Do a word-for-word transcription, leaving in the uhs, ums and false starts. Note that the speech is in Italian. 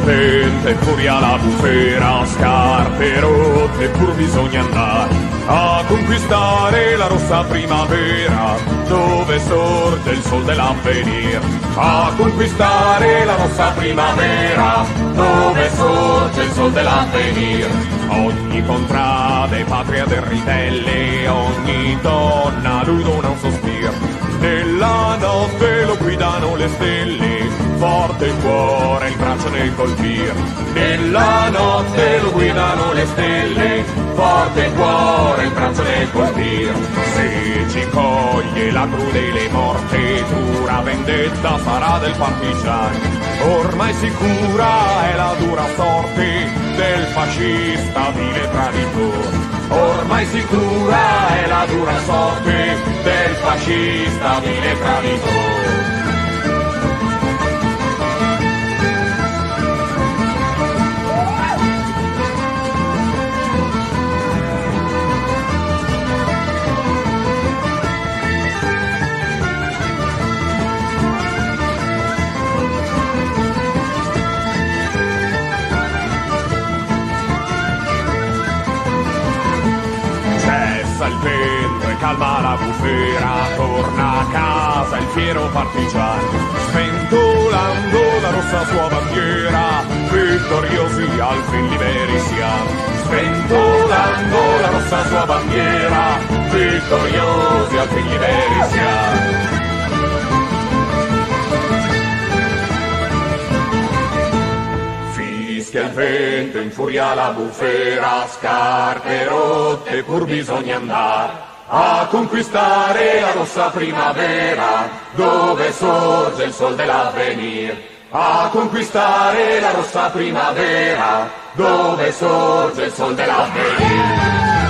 vento e furia la bufera, scarpe rotte pur bisogna andare a conquistare la rossa primavera, dove sorge il sol dell'avvenir. A conquistare la rossa primavera, dove sorge il sol dell'avvenir. Ogni contrade patria del ribelle, ogni donna lui dona un sospiro. Nella notte lo guidano le stelle, forte il cuore, il braccio nel colpir. Nella notte lo guidano le stelle, forte il cuore, il braccio nel colpir. Se ci coglie la crudele morte, dura vendetta sarà del partigiano. Ormai sicura è la dura sorte del fascista vile traditore. Ormai sicura è la dura sorte del fascista vile traditore. Il vento e calma la bufera, torna a casa il fiero partigiano, sventolando la rossa sua bandiera, vittoriosi al fin liberi siamo. Sventolando la rossa sua bandiera, vittoriosi al fin liberi siamo. Fischia il vento, infuria la bufera, scarpe rotte pur bisogna andare a conquistare la rossa primavera, dove sorge il sol dell'avvenir. A conquistare la rossa primavera, dove sorge il sol dell'avvenir.